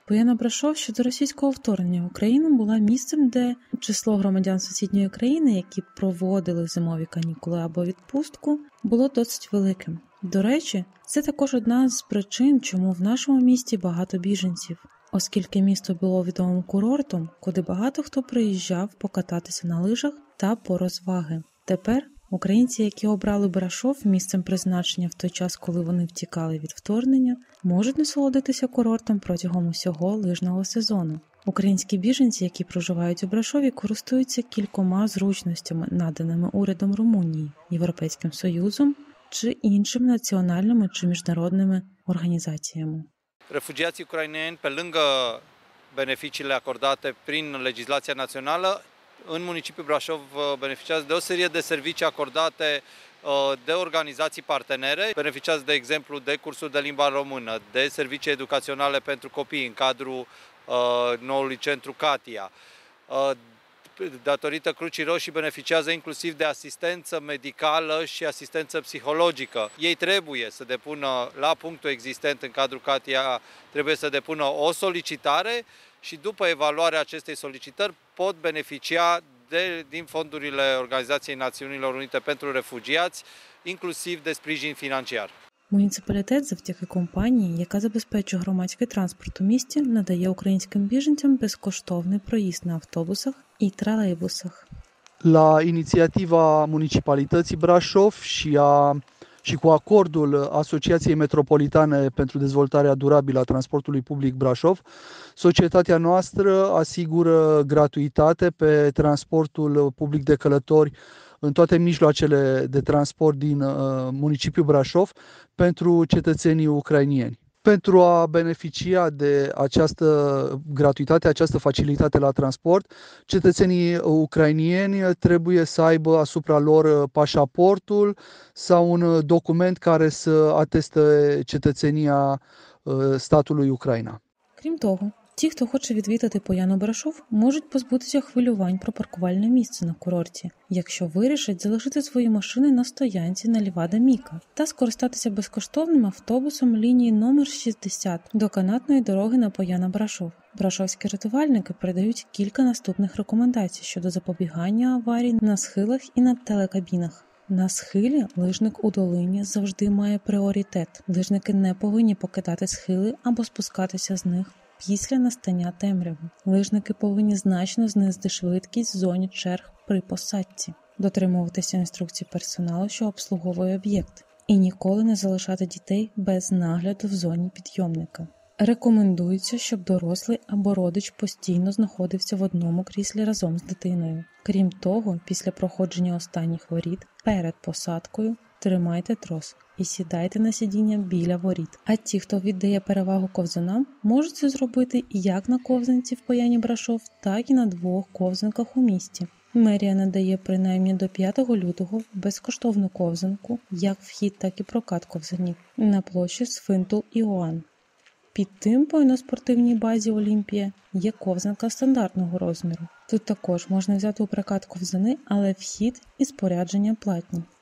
Пояна Брашов щодо російського вторгнення в Україну була місцем, де число громадян сусідньої країни, які проводили зимові канікули або відпустку, було досить великим. До речі, це також одна з причин, чому в нашому місті багато біженців, оскільки місто було відомим курортом, куди багато хто приїжджав покататися на лижах та по розваги. Тепер українці, які обрали Брашов місцем призначення в той час, коли вони втікали від вторгнення, можуть насолодитися курортом протягом усього лижного сезону. Українські біженці, які проживають у Брашові, користуються кількома зручностями, наданими урядом Румунії, Європейським Союзом чи іншими національними чи міжнародними організаціями. Refugiații ucraineni, pe lângă beneficiile acordate prin legislația națională, în municipiul Brașov beneficiază de o serie de servicii acordate de organizații partenere. Beneficiază, de exemplu, de cursuri de limba română, de servicii educaționale pentru copii în cadrul noului centru Katia. Datorită Crucii Roșii beneficiază inclusiv de asistență medicală și asistență psihologică. Ei trebuie să depună la punctul existent în cadrul Katia, trebuie să depună o solicitare și după evaluarea acestei solicitări pot beneficia din fondurile Organizației Națiunilor Unite pentru Refugiați, inclusiv de sprijin financiar. Муніципалітет завдяки компанії, яка забезпечує громадський транспорт у місті, надає українським біженцям безкоштовний проїзд на автобусах і тролейбусах. La inițiativa Municipalității Brașov și cu acordul Asociației Metropolitane pentru Dezvoltarea Durabilă a Transportului Public Brașov, societatea noastră asigură gratuitate pe transportul public de călători în toate mijloacele de transport din municipiul Brașov pentru cetățenii ucrainieni. Pentru a beneficia de această gratuitate, această facilitate la transport, cetățenii ucrainieni trebuie să aibă asupra lor pașaportul sau un document care să ateste cetățenia statului Ucraina. Крім того, ті, хто хоче відвідати Пояну Брашов, можуть позбутися хвилювань про паркувальне місце на курорті, якщо вирішать залишити свої машини на стоянці на Лівада Міка та скористатися безкоштовним автобусом лінії номер 60 до канатної дороги на Пояна Брашов. Брашовські рятувальники передають кілька наступних рекомендацій щодо запобігання аварій на схилах і на телекабінах. На схилі лижник у долині завжди має пріоритет. Лижники не повинні покидати схили або спускатися з них після настання темряви. Лижники повинні значно знизити швидкість в зоні черг при посадці, дотримуватися інструкцій персоналу, що обслуговує об'єкт, і ніколи не залишати дітей без нагляду в зоні підйомника. Рекомендується, щоб дорослий або родич постійно знаходився в одному кріслі разом з дитиною. Крім того, після проходження останніх воріт перед посадкою тримайте трос і сідайте на сидіння біля воріт. А ті, хто віддає перевагу ковзанам, можуть це зробити як на ковзанці в Пояні Брашов, так і на 2 ковзанках у місті. Мерія надає принаймні до 5 лютого безкоштовну ковзанку, як вхід, так і прокат ковзанів, на площі Сфинтул-Іоанн. Під тим по на спортивній базі Олімпія є ковзанка стандартного розміру. Тут також можна взяти у прокат ковзани, але вхід і спорядження платні.